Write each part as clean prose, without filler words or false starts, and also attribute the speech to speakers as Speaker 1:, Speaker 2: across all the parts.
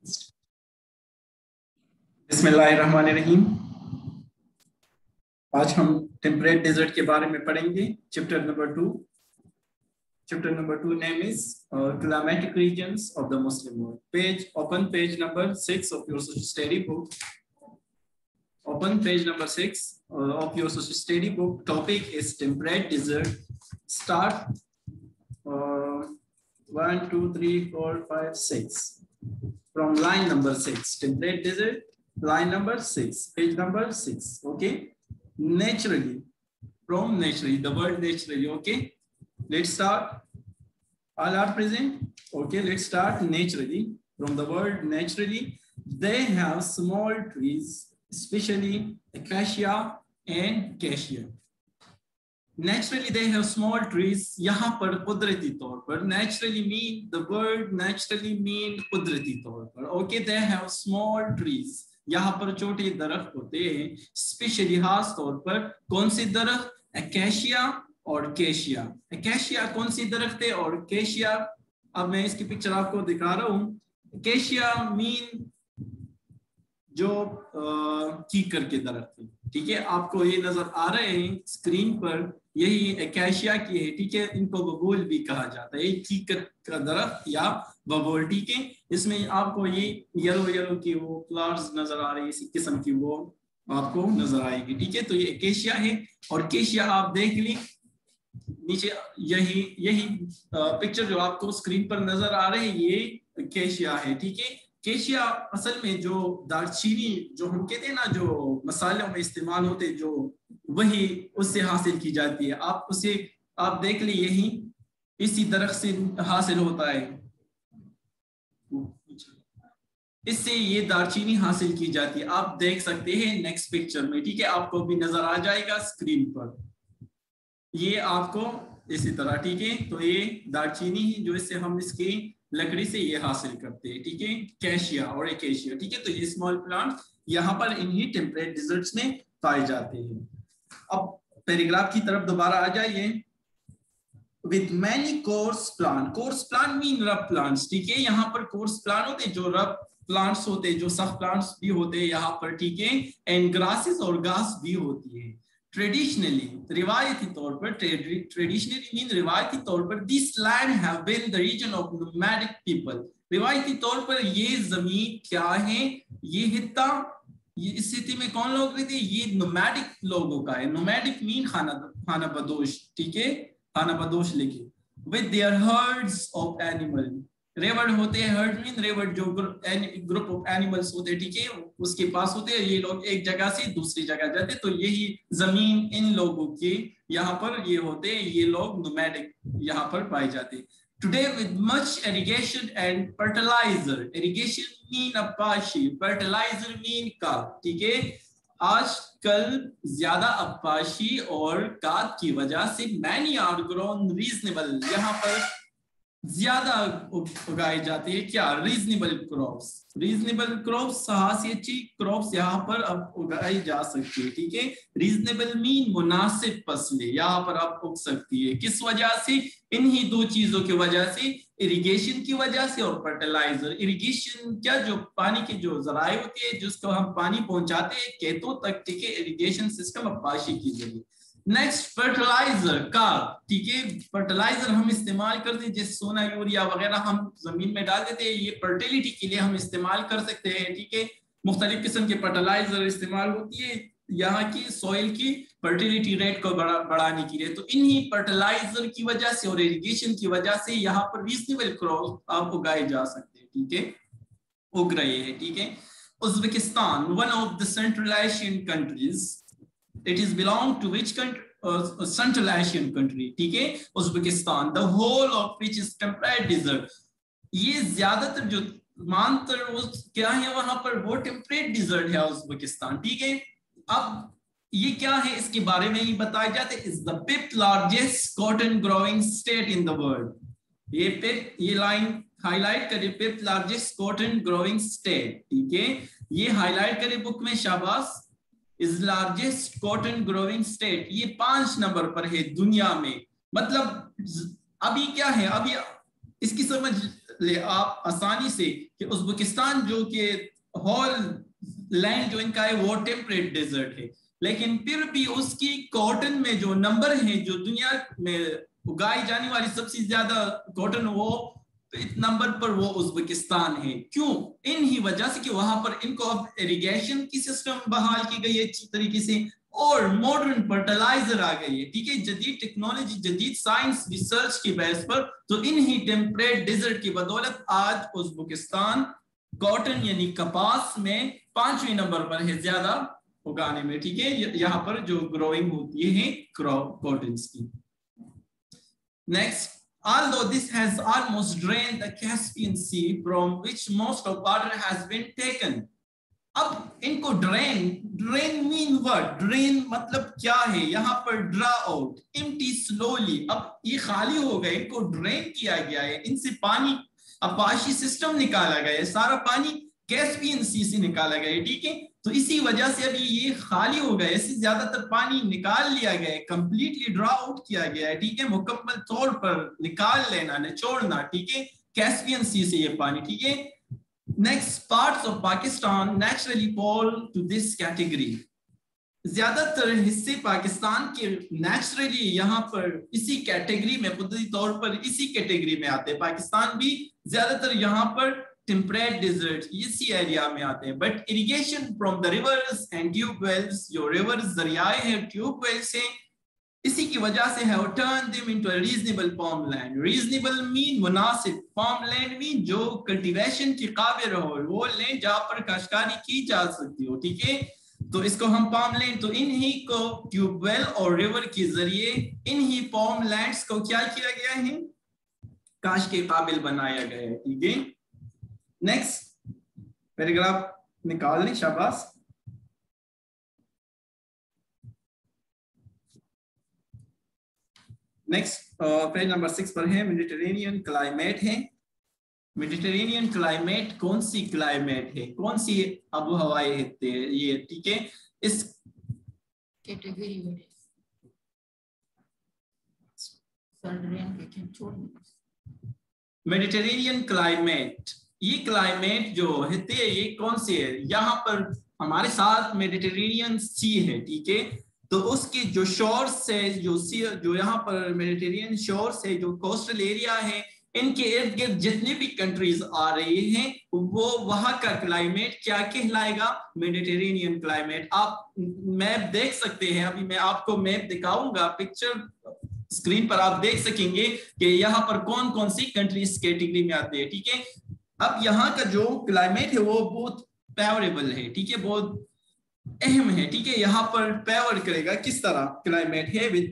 Speaker 1: बिस्मिल्लाहिर्रहमानिर्रहीम। आज हम टेम्परेट डेजर्ट के बारे में पढ़ेंगे। Chapter number 2 name is climatic regions of the Muslim world. Open page number 6 of your social study book. Open page number 6 of your social study book. Topic is temperate desert. Start 1 2 3 4 5 6 from line number 6. Temperate desert, line number 6, page number 6. Okay, naturally, from naturally, the word naturally. Okay, let's start. All are present? Okay, let's start. Naturally, from the word naturally, they have small trees, especially acacia and cassia. Naturally, they have small trees. यहाँ पर कुदरती तौर पर naturally mean, the word naturally mean कुदरती तौर पर. Okay, they have small trees. यहाँ पर छोटे दरख्त होते हैं, स्पेशली खास तौर पर कौन सी दरख्त? अकेशिया और केशिया. अकेशिया कौन सी दरख्त है और केशिया, अब मैं इसकी पिक्चर आपको दिखा रहा हूँ. केशिया मीन जो कीकर के दरख्त है. ठीक है, आपको ये नजर आ रहे हैं स्क्रीन पर, यही अकेशिया की है. ठीक है, इनको बबूल भी कहा जाता है, कीकर का दरख्त या बबूल. ठीक है, इसमें आपको ये येलो की वो फ्लावर्स नजर आ रही है, इसी किस्म की वो आपको नजर आएगी. ठीक है, तो ये अकेशिया है. और केशिया आप देख ली नीचे, यही पिक्चर जो आपको स्क्रीन पर नजर आ रहे हैं, ये केशिया है. ठीक है, केशिया असल में जो दालचीनी जो हम कहते हैं ना, जो मसालों में इस्तेमाल होते हैं, जो वही उससे हासिल की जाती है. आप उसे आप देख ली, यही इसी दरख्त से हासिल होता है, इससे ये दालचीनी हासिल की जाती है. आप देख सकते हैं नेक्स्ट पिक्चर में. ठीक है, आपको भी नजर आ जाएगा स्क्रीन पर, ये आपको इसी तरह. ठीक है, तो ये दालचीनी है जो इससे हम इसकी लकड़ी से ये हासिल करते हैं. ठीक है, कैशिया और एकेशिया. ठीक है, तो ये स्मॉल प्लांट यहाँ पर इन्हीं टेम्परेट डिजर्ट्स में पाए जाते हैं. अब पैराग्राफ की तरफ दोबारा आ जाइए. With many coarse plant mean rough plants. ठीक है, यहाँ पर कोर्स प्लांट होते हैं, जो रफ प्लांट्स होते हैं, जो सख्त प्लांट्स भी होते हैं यहाँ पर. ठीक है, एंड ग्रासेस और घास भी होती है. ट्रेडिशनली, रिवायती तौर पर, ट्रेडिशनली मीन रिवायती तौर पर, this land have been the region of nomadic people. रिवायती तौर पर ये जमीन क्या है, ये हिस्सा, ये इस स्थिति में कौन लोग रहते हैं? ये नोमैडिक लोगों का है. नोमैडिक मीन खाना बदोश. ठीक है, खाना बदोश लिखे. With their herds of animal. रेवर्ड होते हैं, हर्ड मीन रेवर्ड, जो ग्रुप ऑफ एनिमल्स होते हैं. ठीक है, उसके पास होते हैं. ये लोग एक जगह से दूसरी जगह जाते हैं, तो यही जमीन इन लोगों की यहाँ पर ये होते हैं. ये लोग नोमैडिक यहाँ पर पाए जाते हैं. Today with much irrigation and fertiliser. Irrigation mean अपाशी, फर्टिलाइजर मीन खाद. ठीक है, आजकल ज्यादा अपाशी और खाद की वजह से मैनी आर ग्रोन रीजनेबल. यहाँ पर ज्यादा उगाई जाती है क्या? Reasonable crops. रीजनेबल क्रॉप्स, हासियती क्रॉप्स यहाँ पर अब उगाई जा सकती है. ठीक है, रीजनेबल मीन मुनासिब फसलें यहाँ पर अब उग सकती है. किस वजह से? इन्हीं दो चीजों की वजह से, इरिगेशन की वजह से और फर्टिलाइजर. इरिगेशन क्या, जो पानी के जो जराए होते हैं, जिसको हम पानी पहुंचाते हैं खेतों तक. ठीक है, इरिगेशन सिस्टम अपाशी की जरिए. नेक्स्ट फर्टिलाइजर का. ठीक है, फर्टिलाइजर हम इस्तेमाल करते हैं, जैसे सोना यूरिया वगैरह हम जमीन में डाल देते हैं. ये फर्टिलिटी के लिए हम इस्तेमाल कर सकते हैं. ठीक है, मुख्तलिफ किस्म के फर्टिलाइजर इस्तेमाल होती है यहाँ की सॉइल की फर्टिलिटी रेट को बढ़ाने के लिए. तो इन्हीं फर्टिलाइजर की वजह से और इरिगेशन की वजह से यहाँ पर रीजनेबल क्रॉप आप उगाए जा सकते हैं. ठीक है, उग रहे हैं. ठीक है, Uzbekistan, one of the Central Asian countries. It is belong to which country? Central Asian country. ठीक है, Uzbekistan. The whole of which is temperate desert. ये ज्यादातर जो मानतर वो क्या है वहां पर, वो टेम्परेट डिजर्ट है उज्बेकिस्तान. ठीक है, अब ये क्या है इसके बारे में ही बताया जाता है. Is the fifth largest cotton growing state in the world. ये लाइन हाईलाइट करे, fifth largest cotton growing state. ठीक है, ये हाईलाइट करे बुक में, शाबाश. Is largest cotton growing state, ये 5 नंबर पर है दुनिया में. मतलब अभी क्या है, अभी इसकी समझ आप आसानी से कि उज़्बेकिस्तान जो कि होल लैंड जो इनका है वो टेम्परेट डेजर्ट है, लेकिन फिर भी उसकी कॉटन में जो नंबर है जो दुनिया में उगाई जाने वाली सबसे ज्यादा कॉटन वो नंबर पर वो उज़्बेकिस्तान है। क्यों? इन ही वजह से कि वहां पर इनको अब इरिगेशन की सिस्टम बहाल की गई है अच्छी तरीके से और मॉडर्न फर्टिलाइजर आ गई है, ठीक है, जदीद टेक्नोलॉजी जदीद साइंस रिसर्च की बेस पर। तो इन ही टेम्परेट डेजर्ट की बदौलत आज उज़्बेकिस्तान कॉटन यानी कपास में 5वें नंबर पर है ज्यादा उगाने में, ठीक है, यहाँ पर जो ग्रोइंग होती है क्रॉप कॉटन की। Next, although this has almost drained the Caspian Sea from which most of water has been taken. अब इनको ड्रेन मीन वर्ड, ड्रेन मतलब क्या है, यहाँ पर ड्रा आउट, एम्प्टी स्लोली, अब ये खाली हो गए, इनको ड्रेन किया गया है, इनसे पानी अपाशी सिस्टम निकाला गया है, सारा पानी कैस्पियन सी से निकाला गया है, ठीक है। तो इसी वजह से अभी ये खाली हो गया, इससे ज्यादातर पानी निकाल लिया गया है, कंप्लीटली ड्रा आउट किया गया है, ठीक है, मुकम्मल तौर पर निकाल लेना, निचोड़ना, ठीक है, कैस्पियन सी से ये पानी, ठीक है। Next, parts of Pakistan naturally fall to this category. ज्यादातर हिस्से पाकिस्तान के नेचुरली यहाँ पर इसी कैटेगरी में, कुदरती तौर पर इसी कैटेगरी में आते हैं। पाकिस्तान भी ज्यादातर यहाँ पर टेम्परेट डेजर्ट इसी एरिया में आते हैं। But irrigation from the rivers and tubewells, जो रिवर्स दरियाए हैं ट्यूबवेल्स हैं, इसी की वजह से है turn them into a reasonable farmland. Reasonable mean मुनासिब, फार्मलैंड मीन जो कल्टीवेशन के काबिल हो, वो लैंड जहाँ पर काश्तकारी की जा सकती हो, ठीक है, तो इसको हम फार्मलैंड। तो इन्हीं को ट्यूबवेल और रिवर के जरिए इन्हीं फार्मलैंड्स को क्या किया गया है, काश के काबिल बनाया गया है, ठीक है। नेक्स्ट पैराग्राफ निकाल लें, शाबाश। नेक्स्ट पेज नंबर 6 पर है, मेडिटेरेनियन क्लाइमेट है। मेडिटेरेनियन क्लाइमेट कौन सी क्लाइमेट है, कौन सी आबो हवाएं है ये, ठीक है, इस
Speaker 2: कैटेगरी में
Speaker 1: मेडिटेरेनियन क्लाइमेट, ये क्लाइमेट जो है ये कौन सी है, यहाँ पर हमारे साथ मेडिटेरेनियन सी है, ठीक है, तो उसके जो शोर्स है, जो सी, जो यहाँ पर मेडिटेरेनियन शोर्स है, जो कोस्टल एरिया है, इनके इर्द गिर्द जितनी भी कंट्रीज आ रही हैं वो वहां का क्लाइमेट क्या कहलाएगा, मेडिटेरेनियन क्लाइमेट। आप मैप देख सकते हैं, अभी मैं आपको मैप दिखाऊंगा, पिक्चर स्क्रीन पर आप देख सकेंगे कि यहाँ पर कौन कौन सी कंट्रीज कैटेगरी में आते हैं, ठीक है। अब यहाँ का जो क्लाइमेट है वो बहुत फेवरेबल है, ठीक है, बहुत अहम है, ठीक है, यहाँ पर फेवर करेगा किस तरह क्लाइमेट है विद,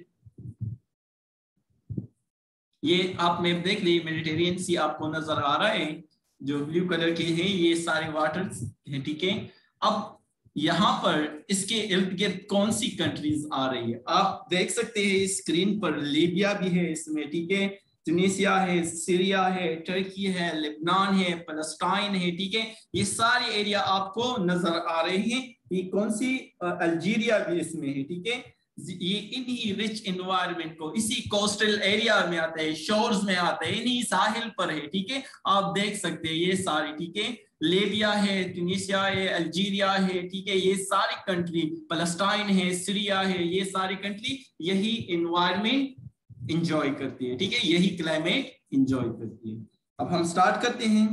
Speaker 1: ये आप मैप देख लीजिए, मेडिटेरेनियन सी आपको नजर आ रहा है, जो ब्लू कलर के हैं ये सारे वाटर्स हैं, ठीक है। अब यहाँ पर इसके इर्द गिर्द कौन सी कंट्रीज आ रही है, आप देख सकते हैं स्क्रीन पर, लीबिया भी है इसमें, ठीक है, ट्यूनीसिया है, सीरिया है, टर्की है, लेबनान है, पैलेस्टाइन है, ठीक है, ये सारे एरिया आपको नजर आ रहे हैं। ये कौन सी, अल्जीरिया भी इसमें है, ठीक है, ये इन्हीं रिच एनवायरनमेंट को, इसी कोस्टल एरिया में आते हैं, शोर्स में आते हैं, इन्हीं साहिल पर है, ठीक है, आप देख सकते हैं ये सारी, ठीक है, लीबिया है, ट्यूनीसिया है, अल्जीरिया है, ठीक है, ये सारी कंट्री, पैलेस्टाइन है, सीरिया है, ये सारी कंट्री यही एनवायरनमेंट एंजॉय करती है, ठीक है, यही क्लाइमेट एंजॉय करती है। अब हम स्टार्ट करते हैं।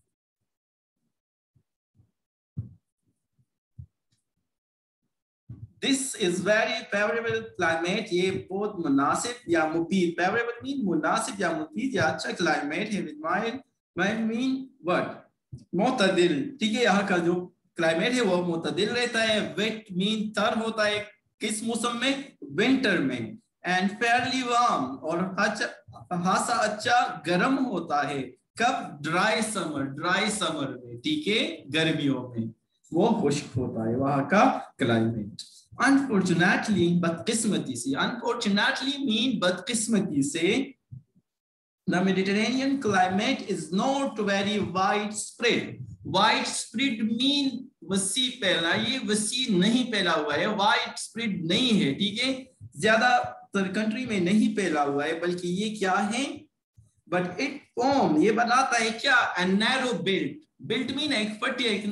Speaker 1: This is very favourable climate, ये बहुत मुनासिब या मुफीद, फेवरेबल मीन मुनासिब या मुफीद या अच्छा क्लाइमेट है, विद माइल्ड मीन व्हाट, मुतदिल, ठीक है, यहाँ का जो क्लाइमेट है वो मुतदिल रहता है। वेट मीन तर होता है किस मौसम में, विंटर में। एंड फेयरली वार्म, और खासा अच्छा गर्म होता है, कब, ड्राई समर में, ठीक है, गर्मियों में वो खुश्क होता है वहां का क्लाइमेट। अनफॉर्चुनेटली, बदकिस्मती से, अनफॉर्चुनेटली मीन बदकिस्मती से, the Mediterranean climate is not very widespread. Widespread mean वसी फैला, ये वसी नहीं फैला हुआ है, widespread नहीं है, ठीक है, ज्यादातर कंट्री में नहीं फैला हुआ है, बल्कि ये क्या है, बट इट फॉर्म ये बनाता है क्या, a narrow belt, belt mean एक पट्टी, एक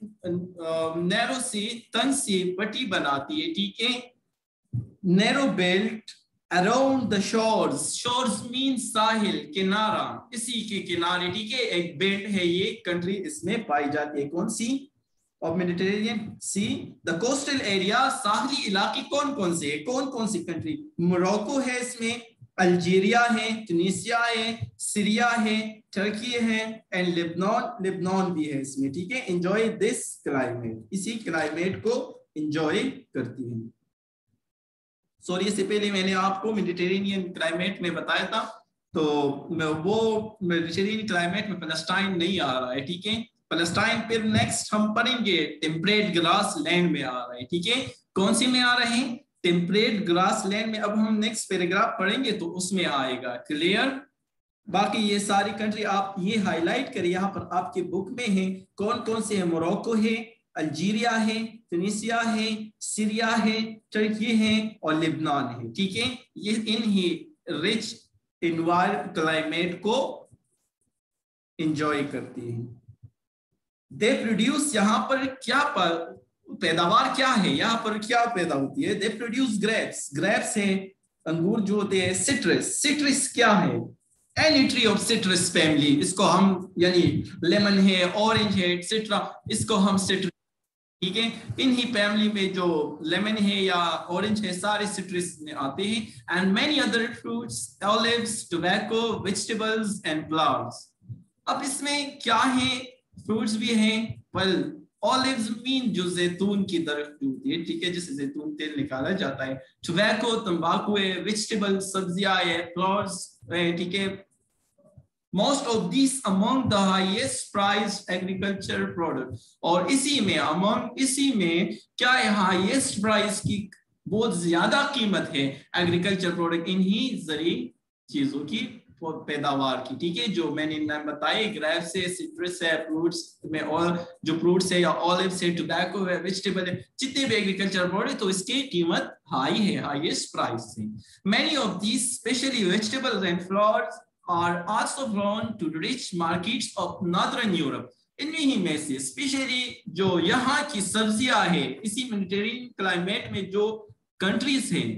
Speaker 1: नैरो से तंग से पट्टी बनाती है, ठीक है। Narrow belt around the shores, shores mean साहिल, किनारा, इसी के किनारे, ठीक है। एक बेल्ट है ये, कंट्री इसमें पाई जाती है, कौन सी, of Mediterranean sea. The coastal area, साहली इलाके कौन कौन से है, कौन कौन सी कंट्री, मोरक्को है इसमें, अल्जीरिया है, ट्यूनीसिया है, सीरिया है, टर्की है, एंड लेबनान, लेबनान भी है इसमें, ठीक है। एंजॉय दिस क्लाइमेट, इसी क्लाइमेट को एंजॉय करती है। सॉरी, इससे पहले मैंने आपको मेडिटेरेनियन क्लाइमेट में बताया था, तो वो मेडिटेरेनियन क्लाइमेट में पैलेस्टाइन नहीं आ रहा है, ठीक है। पैलेस्टाइन फिर नेक्स्ट हम पढ़ेंगे टेम्परेट ग्रास लैंड में आ रहा है, ठीक है। कौन सी में आ रहे हैं, टेम्परेट ग्रास लैंड में। अब हम नेक्स्ट पैराग्राफ पढ़ेंगे तो उसमें आएगा, क्लियर। बाकी ये सारी कंट्री आप ये हाईलाइट करिए, यहाँ पर आपके बुक में है कौन कौन से है, मोरक्को है, अल्जीरिया है, ट्यूनीसिया है, सीरिया है, टर्की है और लेबनान है, ठीक है। ये इन ही रिच इन्वायरमेंट क्लाइमेट को एंजॉय करती है। दे प्रोड्यूस, यहाँ पर क्या पैदावार क्या है, यहाँ पर क्या पैदा होती है, दे प्रोड्यूस ग्रेप्स, ग्रेप्स है अंगूर जो होते हैं, सिट्रस, सिट्रस क्या है, any tree of citrus family, इसको हम यानी लेमन है, ऑरेंज है, एक्सेट्रा, इसको हम सिट्रस, ठीक है। इन्हीं फैमिली में जो लेमन है या ऑरेंज है सारे सिट्रस में आते हैं। And many other fruits, olives, tobacco, vegetables and flowers. अब इसमें क्या है, फ्रूट्स भी हैं, फल, ऑलिव्स मीन जो जैतून की दरख्त होती है, ठीक है, जिससे जैतून तेल निकाला जाता है। टोबैको तंबाकू है, वेजिटेबल सब्जियां है, फ्लावर्स, ठीक है। Most of these among the highest priced agriculture product, और इसी में क्या है, हाईएस्ट प्राइस की बहुत ज्यादा कीमत है एग्रीकल्चर प्रोडक्ट, इन्हीं जरिए चीजों की पैदावार की, ठीक है। जो मैंने नाम बताए, ग्रेप्स है, सिट्रस है, फ्रूट्स में और जो फ्रूट्स है या ऑलिव्स है, टोबैको है, वेजिटेबल है, जितने भी एग्रीकल्चर प्रोडक्ट तो इसकी कीमत हाई है, हाईएस्ट प्राइस है। Many of these specially vegetables and flowers are also grown to rich markets of northern Europe. इन्हीं में से स्पेशली जो यहाँ की सब्जियां है, इसी मेडिटेरेनियन क्लाइमेट में जो कंट्रीज हैं,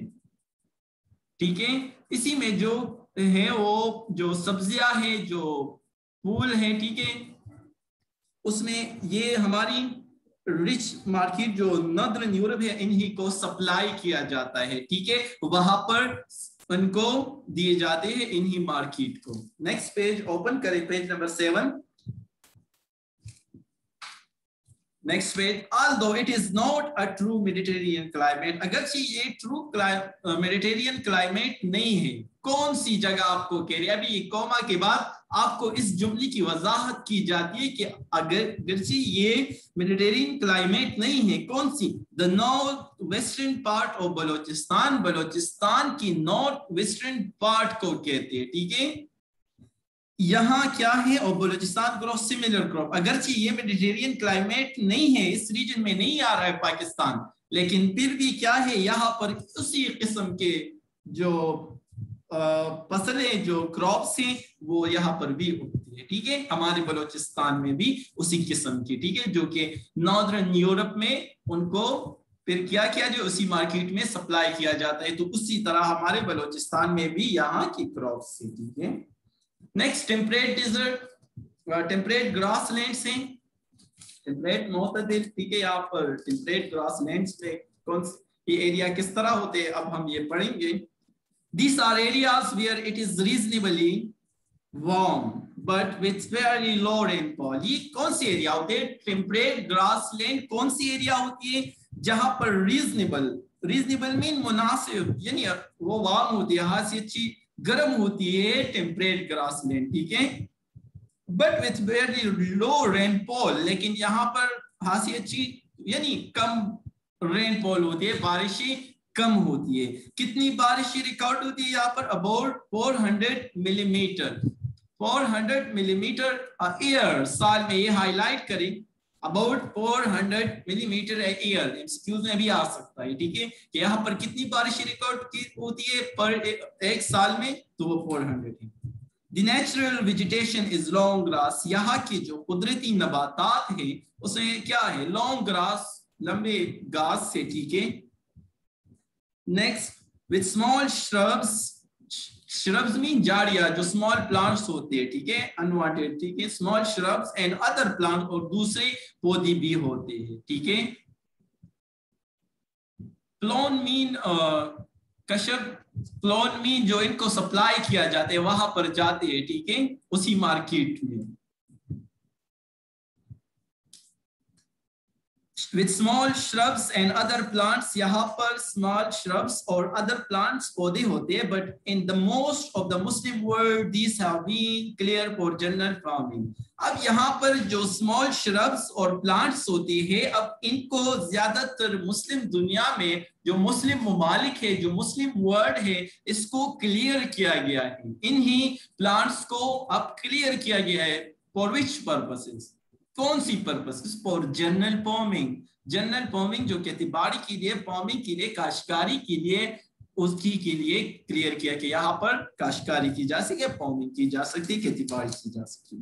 Speaker 1: ठीक है, इसी में जो है वो जो सब्जियां है, जो फूल है, ठीक है, उसमें ये हमारी रिच मार्केट जो नॉर्दर्न यूरोप है, इन्हीं को सप्लाई किया जाता है, ठीक है, वहां पर उनको दिए जाते हैं इन्हीं मार्केट को। नेक्स्ट पेज ओपन करें, page number 7। Next page, although it is not a true Mediterranean climate, अगरचे ये ट्रू मेडिटेरियन क्लाइमेट नहीं है, कौन सी जगह आपको कह रही है, अभी ये कॉमा के बाद आपको इस जुमले की वजाहत की जाती है कि अगरचे ये मेडिटेरियन क्लाइमेट नहीं है, कौन सी, the north western part of Balochistan, Balochistan की नॉर्थ वेस्टर्न पार्ट को कहते हैं, ठीक है। यहाँ क्या है, और बलोचिस्तान ग्रो सिमिलर क्रॉप, अगरचे ये मेडिटेरियन क्लाइमेट नहीं है, इस रीजन में नहीं आ रहा है पाकिस्तान, लेकिन फिर भी क्या है, यहाँ पर उसी किस्म के जो फसलें, जो क्रॉप्स हैं, वो यहाँ पर भी उगती है, ठीक है, हमारे बलोचिस्तान में भी उसी किस्म की, ठीक है, जो कि नॉर्दर्न यूरोप में उनको फिर क्या किया जो उसी मार्केट में सप्लाई किया जाता है, तो उसी तरह हमारे बलोचिस्तान में भी यहाँ की क्रॉप्स है, ठीक है। Next, temperate desert, temperate grasslands हैं, टेम्परेट मोतदिल, ठीक है, यहाँ पर टेम्परेट ग्रासलैंड्स में कौन से एरिया किस तरह होते हैं, अब हम ये पढ़ेंगे। These are areas where it is reasonably warm but with fairly low rainfall. ये कौन सी एरिया होते हैं, टेम्परेट ग्रासलैंड कौन सी एरिया होती है, जहां पर रीजनेबल मीन मुनासिब, यानी वो वार्म होती है, हाँ से अच्छी गर्म होती है टेम्परेट ग्रासलैंड, ठीक है, but with very low rainfall, लेकिन यहाँ पर हाँ से अच्छी यानी कम रेनफॉल होती है, बारिशें कम होती है। कितनी बारिश रिकॉर्ड होती है यहाँ पर, अबाउट 400 मिलीमीटर, 400 मिलीमीटर ईयर, साल में, ये हाईलाइट करें, अबाउट 400 मिलीमीटर ईयर, एक्सक्यूज में भी आ सकता है, ठीक है, कि यहाँ पर कितनी बारिश रिकॉर्ड होती है पर एक साल में, तो वो 400 है। The natural vegetation is long grass. यहाँ की जो कुदरती नबातात है उसमें क्या है, long grass, लंबे घास से, ठीक है। Next, with small shrubs, shrubs mean झाड़ियां, जो small plants होते हैं, ठीक है, unwanted, ठीक है, small shrubs and other plants, और दूसरे पौधे भी होते हैं, ठीक है। Clone mean Kashyap, clone mean जो इनको सप्लाई किया जाता है, वहां पर जाते हैं, ठीक है, उसी मार्केट में। With small shrubs and other plants, यहाँ पर small shrubs और other plants पौधे होते हैं, but in the most of the Muslim world these have been cleared for general farming. अब यहाँ पर जो small shrubs और plants होते हैं, अब इनको ज्यादातर मुस्लिम दुनिया में, जो मुस्लिम मुमालिक है, जो मुस्लिम वर्ल्ड है, इसको क्लियर किया गया है, इन्हीं प्लांट्स को अब क्लियर किया गया है। फॉर विच पर्पसेस, कौन सी purposes? For general farming. General farming जो खेतीबाड़ी के लिए, फार्मिंग के लिए, काश्तकारी के लिए, उसकी के लिए क्लियर किया कि यहाँ पर काश्तकारी की जा सके, फार्मिंग की जा सकती, खेतीबाड़ी की जा सकती।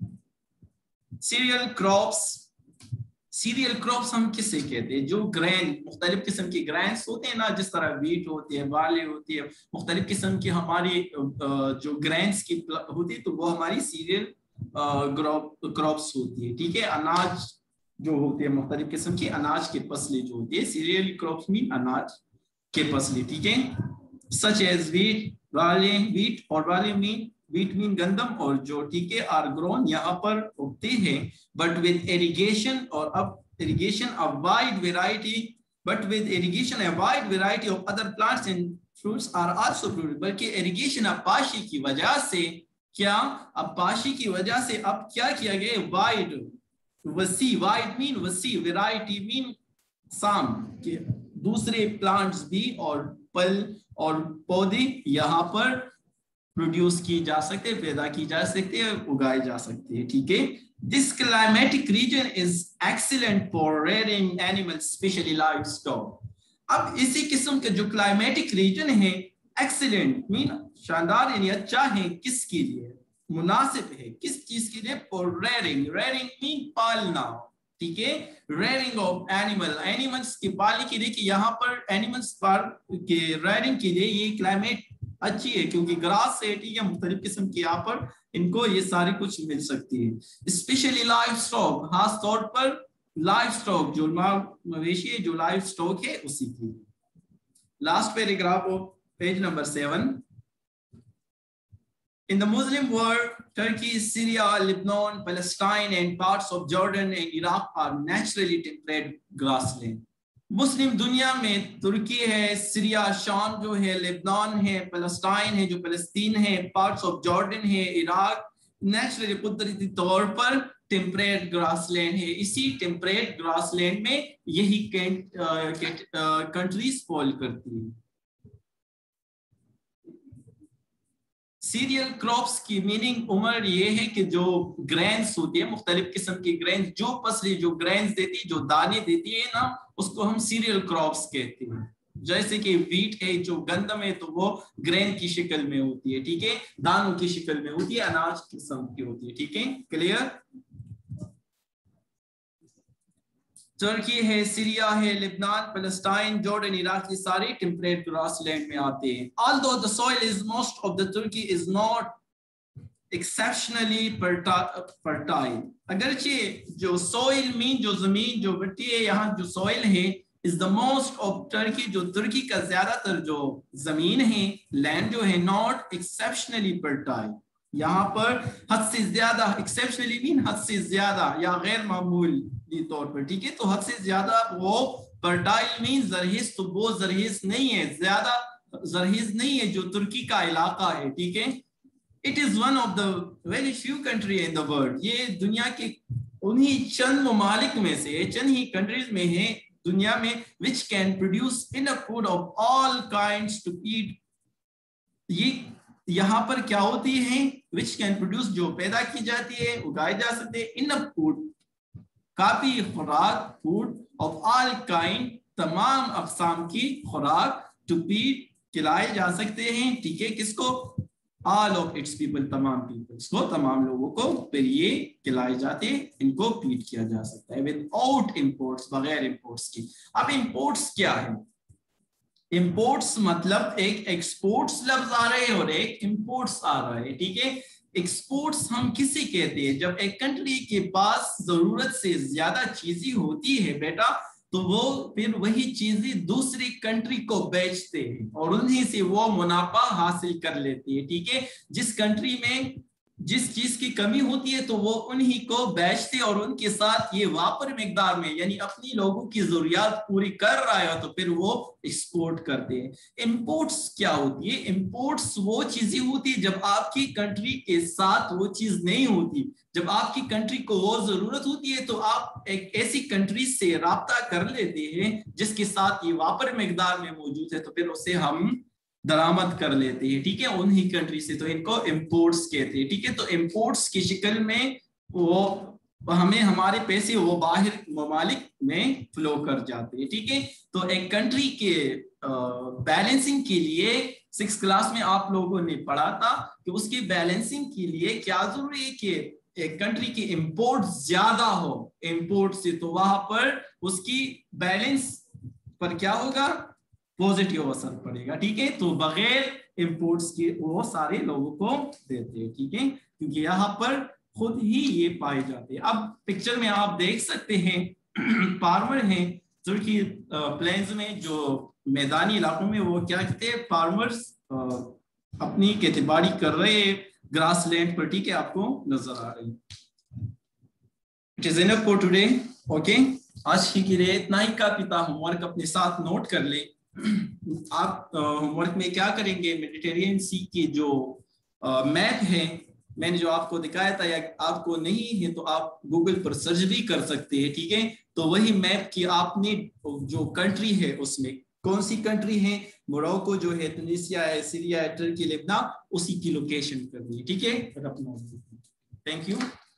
Speaker 1: सीरियल क्रॉप्स, सीरियल क्रॉप्स हम किसे कहते हैं? जो ग्रेन, मुख्तलिफ किस्म के ग्रेन्स होते हैं ना, जिस तरह वीट होती है, बार्ली होती है, मुख्तलिफ किस्म की हमारी जो ग्रेन्स की होती है, तो वो हमारी सीरियल क्रॉप्स होती है, ठीक है। अनाज जो होते हैं, मुख्तलिफ किस्म की अनाज के फसलें जो होती है, सीरियल क्रॉप्स मीन अनाज के फसलें, ठीक है। Such as wheat, barley, wheat और बार्ली मीन, वीट मीन गंदम, और जो, ठीक है, आर ग्रोन, यहाँ पर उगते हैं, बट विद इरिगेशन, और अब irrigation a wide variety, but with irrigation a wide variety of other plants and fruits are also produced. बल्कि इरिगेशन अपाशी की वजह से, क्या अपाशी की वजह से अब क्या किया गया, वाइड, वसी, वाइड मीन वसी, वेराइटी मीन साम, के दूसरे प्लांट्स भी और फल और पौधे यहाँ पर प्रोड्यूस की जा सकते हैं, पैदा की जा सकते हैं, उगाए जा सकते हैं, ठीक है। This climatic region is excellent for rearing animals, specially livestock. अब इसी किस्म के जो क्लाइमेटिक रीजन है, एक्सीलेंट मीन शानदार, यानी अच्छा है, किसके लिए? मुनासिब है, किस चीज के लिए? फॉर रेयरिंग, रेयरिंग मीन पालना, ठीक है, रेयरिंग ऑफ एनिमल, एनिमल्स की पालने के लिए, कि यहाँ पर एनिमल्स पर के रेयरिंग के लिए ये क्लाइमेट अच्छी है, क्योंकि ग्रास से, ठीक है, मुख्तलिफ किस्म की यहाँ पर इनको ये सारी कुछ मिल सकती है। स्पेशली लाइव स्टॉक, खास तौर पर लाइव स्टॉक, जो मवेशी है, जो लाइव स्टॉक है, उसी की। Last paragraph of page number 7। In the Muslim world, Turkey, Syria, Lebanon, Palestine and parts of Jordan and Iraq are naturally temperate grassland. मुस्लिम दुनिया में तुर्की है, सीरिया, शाम जो है, लेबनान है, पैलेस्टाइन है, जो फलस्तीन है, पार्ट्स ऑफ जॉर्डन है, इराक, नेचुरली कुदरती तौर पर टेम्परेट ग्रासलैंड है। इसी टेम्परेट ग्रासलैंड में यही कंट्रीज फॉल करती है। सीरियल क्रॉप्स की मीनिंग उमर ये है कि जो ग्रेन्स होती है, मुख्तलिफ किस्म की ग्रेन्स, जो फसलें जो ग्रेन्स देती है, जो दाने देती है ना, उसको हम सीरियल क्रॉप्स कहते हैं। जैसे कि वीट है, जो गंदम है, तो वो ग्रेन की शक्ल में होती है, ठीक है, दानों की शक्ल में होती है, अनाज किस्म की होती है, ठीक है, क्लियर। तुर्की है, सीरिया है, लेबनान, पैलेस्टाइन, जॉर्डन, इराक, ये सारे टेम्परेट ग्रासलैंड में आते हैं। Although the soil is most of the Turkey is not exceptionally fertile, अगरचे जो soil मीन जो जमीन जो मिट्टी है, यहाँ जो soil है is the most of Turkey, जो तुर्की का ज्यादातर जो जमीन है, लैंड जो है, not exceptionally fertile, यहाँ पर हद से ज्यादा, एक्सेप्शनली मीन हद से ज्यादा या गैर मामूली तौर पर, ठीक है, तो हद से ज्यादा वो फर्टाइल मीन जरहीज, तो वो जरहीज नहीं है, ज्यादा जरहीज नहीं है जो तुर्की का इलाका है, ठीक है। It is one of the very few country in the world, ये दुनिया के उन्हीं चंद ममालिक में से, चंद ही कंट्रीज में है दुनिया में, which can produce enough food of all kinds to eat. ये यहाँ पर क्या होती है, विच कैन प्रोड्यूस, जो पैदा की जाती है, उगाए जा सकते हैं, इनफ फूड, काफी खुराक, फूड ऑफ ऑल काइंड, तमाम अकसाम की खुराक, टू फीड, खिलाए जा सकते हैं, ठीक है, किसको? ऑल ऑफ इट्स पीपल, तमाम पीपल्स को, तमाम लोगों को, फिर ये खिलाए जाते, इनको फीड किया जा सकता है विदाउट इंपोर्ट्स, बगैर इंपोर्ट्स की। अब इंपोर्ट्स क्या है? इंपोर्ट्स मतलब एक एक्सपोर्ट्स लफ्ज आ रहे हैं और एक इंपोर्ट्स आ रहा है, ठीक है। एक्सपोर्ट्स हम किसे कहते हैं? जब एक कंट्री के पास जरूरत से ज्यादा चीजें होती है बेटा, तो वो फिर वही चीजें दूसरी कंट्री को बेचते हैं और उन्हीं से वो मुनाफा हासिल कर लेती है, ठीक है। जिस कंट्री में जिस चीज की कमी होती है तो वो उन्हीं को बेचते और उनके साथ ये वापर मिकदार में, यानी अपनी लोगों की जरूरियात पूरी कर रहा है तो फिर वो एक्सपोर्ट करते हैं। इंपोर्ट्स क्या होती है? इंपोर्ट्स वो चीजें होती है जब आपकी कंट्री के साथ वो चीज नहीं होती, जब आपकी कंट्री को वो जरूरत होती है तो आप एक ऐसी कंट्री से राब्ता कर लेते हैं जिसके साथ ये वापर मिकदार में मौजूद है, तो फिर उसे हम दरामद कर लेते हैं, ठीक है, उन्हीं कंट्री से, तो इनको इंपोर्ट्स कहते हैं, ठीक है। तो इंपोर्ट्स की शक्ल में वो हमें हमारे पैसे वो बाहर ममालिक में फ्लो कर जाते हैं, ठीक है। तो एक कंट्री के बैलेंसिंग के लिए 6th क्लास में आप लोगों ने पढ़ा था कि उसकी बैलेंसिंग के लिए क्या जरूरी है कि एक कंट्री की इंपोर्ट ज्यादा हो इंपोर्ट से, तो वहां पर उसकी बैलेंस पर क्या होगा? पॉजिटिव असर पड़ेगा, ठीक है। तो बगैर इंपोर्ट्स के वो सारे लोगों को देते हैं, ठीक है, क्योंकि यहाँ पर खुद ही ये पाए जाते हैं। अब पिक्चर में आप देख सकते हैं फार्मर हैं जो कि प्लेन्स में, जो मैदानी इलाकों में, वो क्या कहते हैं, फार्मर्स अपनी खेतीबाड़ी कर रहे हैं ग्रास लैंड पर, ठीक है, आपको नजर आ रही है। It is enough for today, okay. आज के लिए इतना ही काफी था। होमवर्क अपने साथ नोट कर ले। आप होमवर्क में क्या करेंगे, मेडिटेरियन सी की जो मैप है, मैंने जो आपको दिखाया था, या आपको नहीं है तो आप गूगल पर सर्च भी कर सकते हैं, ठीक है। तो वही मैप की आपने जो कंट्री है उसमें कौन सी कंट्री है, मोरक्को जो है, तुनिसिया है, सीरिया है, टर्की, लेबनान, उसी की लोकेशन करनी है, ठीक है। Thank you.